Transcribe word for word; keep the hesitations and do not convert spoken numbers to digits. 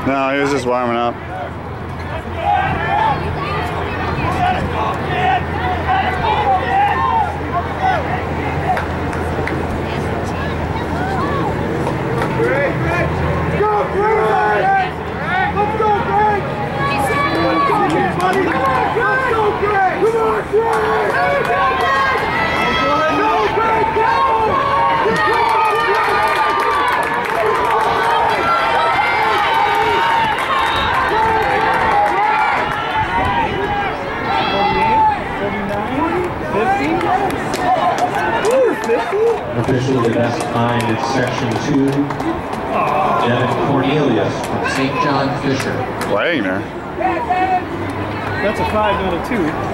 No, he was just warming up. Greg, Greg! Go, Greg! Let's go, Greg! Let's go, buddy! Come on, Greg! Go, Greg! Come on, Greg! Go, Greg! Go, Greg! Go! Officially the best time is section two. Devin Cornelius from Saint John Fisher. Playing her. That's a five, not a two.